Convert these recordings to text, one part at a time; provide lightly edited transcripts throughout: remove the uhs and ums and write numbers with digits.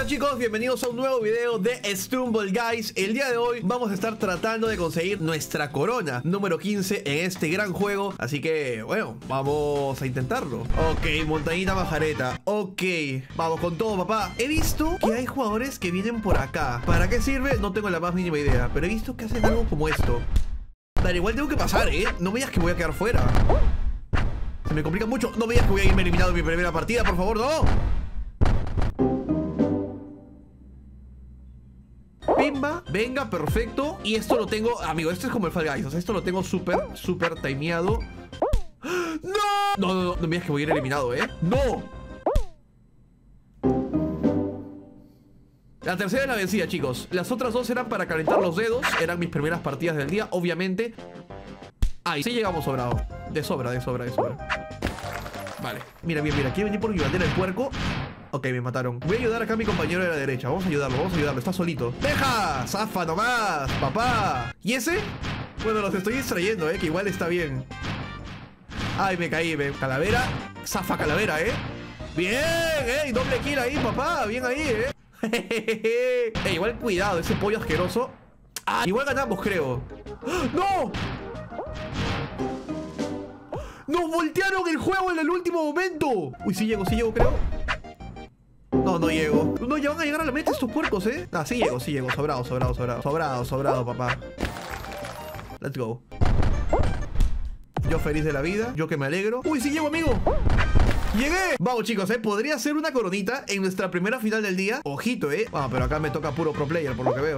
Hola chicos, bienvenidos a un nuevo video de Stumble Guys. El día de hoy vamos a estar tratando de conseguir nuestra corona número 15 en este gran juego. Así que, bueno, vamos a intentarlo. Ok, montañita majareta. Ok, vamos con todo, papá. He visto que hay jugadores que vienen por acá. ¿Para qué sirve? No tengo la más mínima idea, pero he visto que hacen algo como esto. Dale, igual tengo que pasar, ¿eh? No me digas que voy a quedar fuera. Se me complica mucho. No me digas que voy a irme eliminado en mi primera partida, por favor, no. Pimba, venga, perfecto. Y esto lo tengo, amigo, esto es como el Fall Guys. O sea, esto lo tengo súper timeado. ¡No! No me digas que voy a ir eliminado, ¿eh? ¡No! La tercera es la vencida, chicos. Las otras dos eran para calentar los dedos. Eran mis primeras partidas del día, obviamente. Ahí sí llegamos sobrado. De sobra. Vale, mira, quiere venir por mi bandera el puerco. Ok, me mataron. Voy a ayudar acá a mi compañero de la derecha. Vamos a ayudarlo. Está solito. ¡Deja! ¡Zafa nomás, papá! ¿Y ese? Bueno, los estoy distrayendo, que igual está bien. Ay, me caí, calavera. Zafa calavera, Bien, doble kill ahí, papá. Bien ahí, igual cuidado, ese pollo asqueroso. Ah, igual ganamos, creo. ¡No! ¡Nos voltearon el juego en el último momento! Uy, sí llego, creo. No llego. No, ya van a llegar a la meta estos puercos, Ah, sí llego. Sobrado, papá. Let's go. Yo feliz de la vida. Yo que me alegro. Uy, sí llego, amigo. ¡Llegué! Vamos, chicos, podría ser una coronita en nuestra primera final del día. Ojito, Ah, pero acá me toca puro pro player, por lo que veo,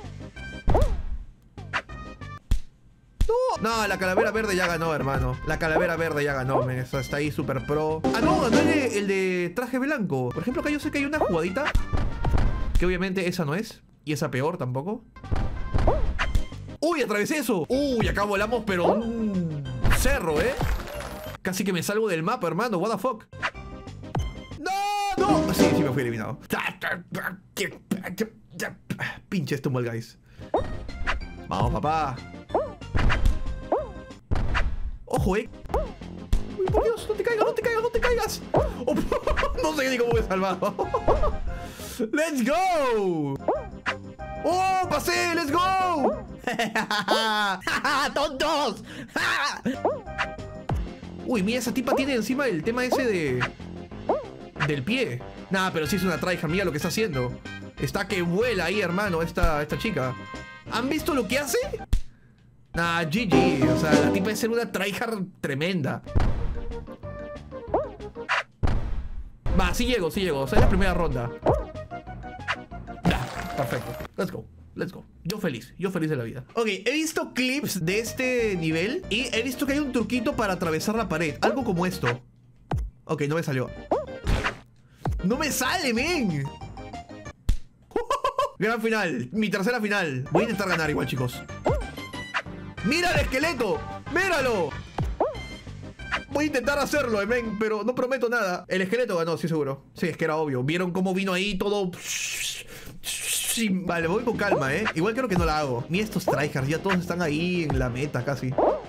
No, la calavera verde ya ganó, hermano. La calavera verde ya ganó, men. Eso está ahí súper pro. Ah, no, ganó el de traje blanco. Por ejemplo, acá yo sé que hay una jugadita que obviamente esa no es. Y esa peor tampoco. ¡Uy, atravesé eso! ¡Uy, acá volamos, pero un cerro, Casi que me salgo del mapa, hermano. What the fuck. ¡No! Sí, me fui eliminado. Pinche Stumble Guys. Vamos, papá. Ojo, Uy, por Dios, no te caigas. Oh, no sé ni cómo me he salvado. ¡Let's go! ¡Oh, pasé! ¡Let's go! ¡Tontos! Uy, mira, esa tipa tiene encima el tema ese del pie. Nah, pero sí es una tryhard. Mira lo que está haciendo. Está que vuela ahí, hermano, esta chica. ¿Han visto lo que hace? Nah, GG. O sea, la tipa es ser una tryhard tremenda. Va, sí llego. O sea, es la primera ronda. Perfecto. Let's go. Yo feliz de la vida. Ok, he visto clips de este nivel y he visto que hay un truquito para atravesar la pared. Algo como esto. Ok, no me salió. ¡No me sale, men! Gran final. Mi tercera final. Voy a intentar ganar igual, chicos. ¡Mira el esqueleto! ¡Míralo! Voy a intentar hacerlo, men, pero no prometo nada. El esqueleto ganó, sí, seguro. Sí, es que era obvio. ¿Vieron cómo vino ahí todo? Sí, vale, voy con calma, Igual creo que no la hago. Ni estos tryhards, ya todos están ahí en la meta casi.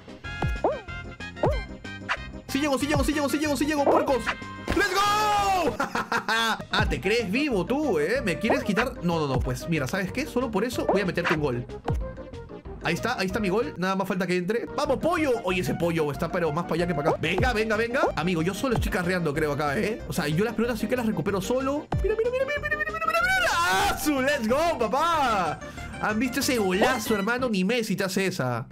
Sí llego, puercos. ¡Let's go! Ah, ¿te crees vivo tú, ¿Me quieres quitar? No, pues mira, ¿sabes qué? Solo por eso voy a meterte un gol. Ahí está mi gol. Nada más falta que entre. ¡Vamos, pollo! Oye, ese pollo está pero más para allá que para acá. Venga. Amigo, yo solo estoy carreando, creo, acá, O sea, yo las pelotas sí que las recupero solo. Mira. ¡Ah, su! ¡Let's go, papá! ¿Han visto ese golazo, hermano? Ni Messi te hace esa.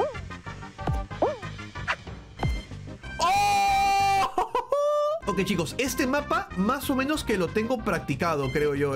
¡Oh! Ok, chicos, este mapa más o menos que lo tengo practicado, creo yo,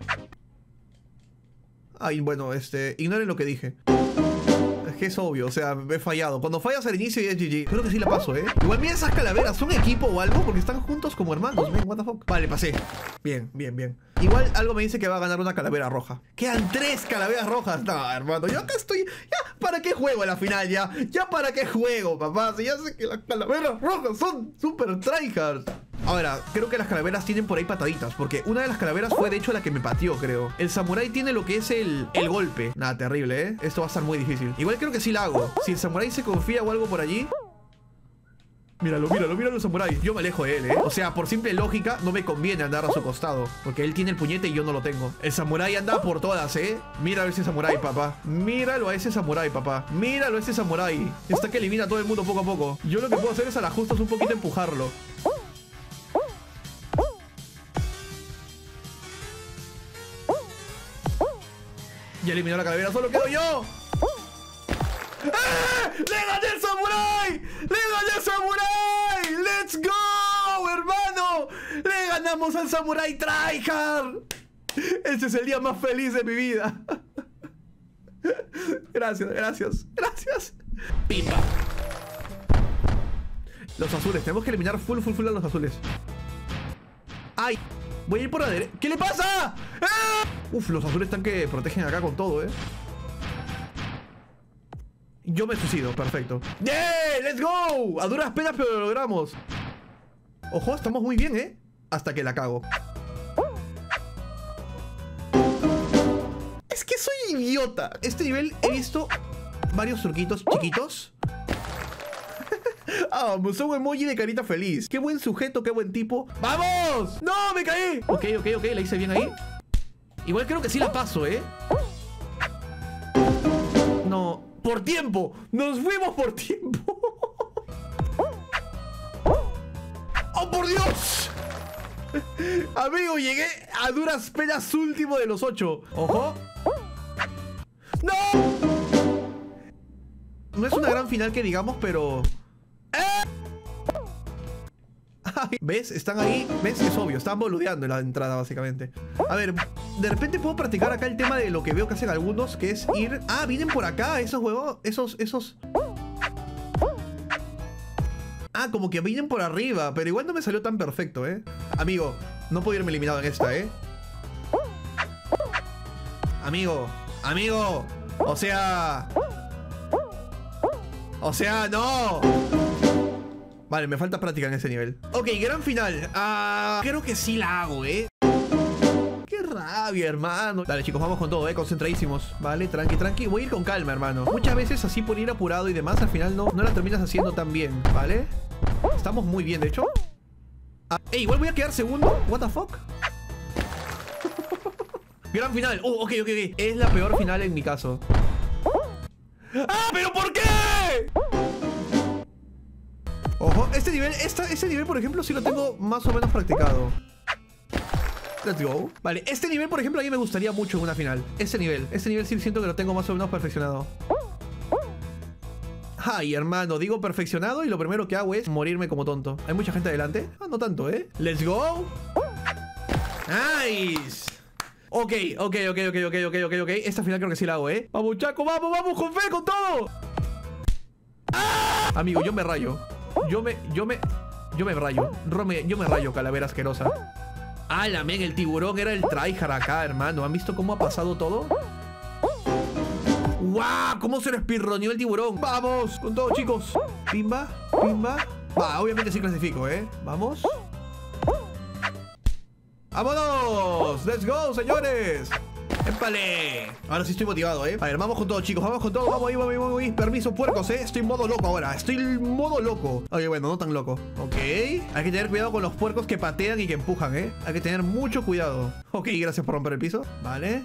Ay, bueno, ignoren lo que dije. Es que es obvio, o sea, he fallado. Cuando fallas al inicio y es GG. Creo que sí la paso, Igual mira esas calaveras, ¿son equipo o algo? Porque están juntos como hermanos, what the fuck. Vale, pasé. Bien. Igual algo me dice que va a ganar una calavera roja. Quedan 3 calaveras rojas. No, hermano, yo acá estoy. Ya, ¿para qué juego a la final ya? Ya, ¿para qué juego, papá? Si ya sé que las calaveras rojas son super tryhards. Ahora, creo que las calaveras tienen por ahí pataditas, porque una de las calaveras fue de hecho la que me pateó, creo. El samurái tiene lo que es el golpe. Nada, terrible, Esto va a estar muy difícil. Igual creo que sí la hago. Si el samurái se confía o algo por allí. Míralo, míralo, míralo, samurái. Yo me alejo de él, ¿eh? O sea, por simple lógica, no me conviene andar a su costado, porque él tiene el puñete y yo no lo tengo. El samurái anda por todas, ¿eh? Míralo a ese samurái, papá. Míralo a ese samurái, papá. Míralo a ese samurái. Está que elimina a todo el mundo poco a poco. Yo lo que puedo hacer es a las justas un poquito empujarlo. Ya eliminó la calavera, solo quedo yo. ¡Ah! ¡Le gané al samurái! ¡Le gané al samurái! ¡Let's go, hermano! ¡Le ganamos al samurái tryhard! Ese es el día más feliz de mi vida. Gracias, gracias, gracias. Pimba. Los azules, tenemos que eliminar full a los azules. ¡Ay! Voy a ir por la derecha. ¿Qué le pasa? ¡Ah! Uf, los azules están que protegen acá con todo, Yo me suicido, perfecto. ¡Yeah! ¡Let's go! A duras penas, pero lo logramos. Ojo, estamos muy bien, hasta que la cago. Es que soy idiota. Este nivel he visto varios truquitos chiquitos. Vamos, un emoji de carita feliz. Qué buen sujeto, qué buen tipo. ¡Vamos! ¡No, me caí! Ok, la hice bien ahí. Igual creo que sí la paso, No, por tiempo. Nos fuimos por tiempo. ¡Oh, por Dios! Amigo, llegué a duras penas último de los 8. ¡Ojo! ¡No! No es una gran final que digamos, pero... ¿Ves? Están ahí. ¿Ves? Es obvio. Están boludeando en la entrada, básicamente. A ver, de repente puedo practicar acá el tema de lo que veo que hacen algunos, que es ir... Ah, vienen por acá esos huevos. Esos... Ah, como que vienen por arriba. Pero igual no me salió tan perfecto, Amigo, no puedo irme eliminado en esta, Amigo. O sea, no. Vale, me falta práctica en ese nivel. Ok, gran final. Creo que sí la hago, Qué rabia, hermano. Dale, chicos, vamos con todo, concentradísimos. Vale, tranqui. Voy a ir con calma, hermano. Muchas veces así por ir apurado y demás, al final no la terminas haciendo tan bien, ¿vale? Estamos muy bien, de hecho. Igual voy a quedar segundo. What the fuck. Gran final. Ok. Es la peor final en mi caso. ¿Pero por qué? Ojo, este nivel, por ejemplo, sí lo tengo más o menos practicado. Let's go. Vale, este nivel, por ejemplo, a mí me gustaría mucho en una final. Este nivel sí siento que lo tengo más o menos perfeccionado. Ay, hermano, digo perfeccionado y lo primero que hago es morirme como tonto. ¿Hay mucha gente adelante? No tanto, Let's go. Nice. Ok. Esta final creo que sí la hago, Vamos, Chaco, vamos, con fe, con todo. Amigo, yo me rayo. Yo me rayo. Yo me rayo, calavera asquerosa. La men, el tiburón era el tryhard acá, hermano. ¿Han visto cómo ha pasado todo? ¡Wow! ¿Cómo se respirroneó el tiburón? ¡Vamos! Con todo, chicos. Pimba. Va, obviamente sí clasifico, Vamos. ¡Vámonos! ¡Let's go, señores! ¡Épale! Ahora sí estoy motivado, A ver, vamos con todo, chicos. Vamos con todo. Vamos ahí. Permiso, puercos, Estoy en modo loco ahora. Estoy en modo loco. Ok, bueno, no tan loco. Ok. Hay que tener cuidado con los puercos que patean y que empujan, Hay que tener mucho cuidado. Ok, gracias por romper el piso. Vale.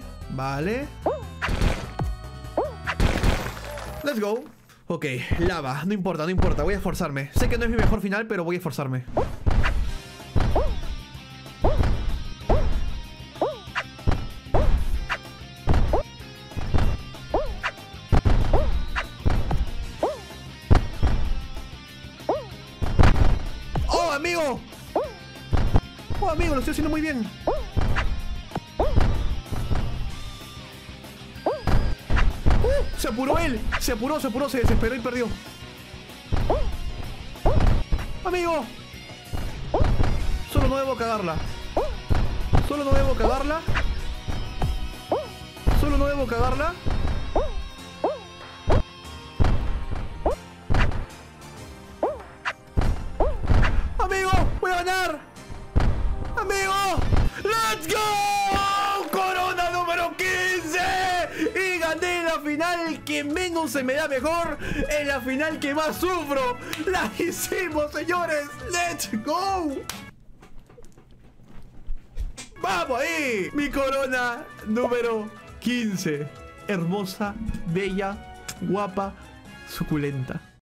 Let's go. Ok, lava. No importa. Voy a esforzarme. Sé que no es mi mejor final, pero voy a esforzarme. Amigo, lo estoy haciendo muy bien. Se apuró él. Se desesperó y perdió. Amigo. Solo no debo cagarla. Amigo, voy a ganar. ¡Amigo! ¡Let's go! ¡Corona número 15! ¡Y gané la final final que menos se me da mejor es la final que más sufro. ¡La hicimos, señores! ¡Let's go! ¡Vamos ahí! Mi corona número 15. Hermosa, bella, guapa, suculenta.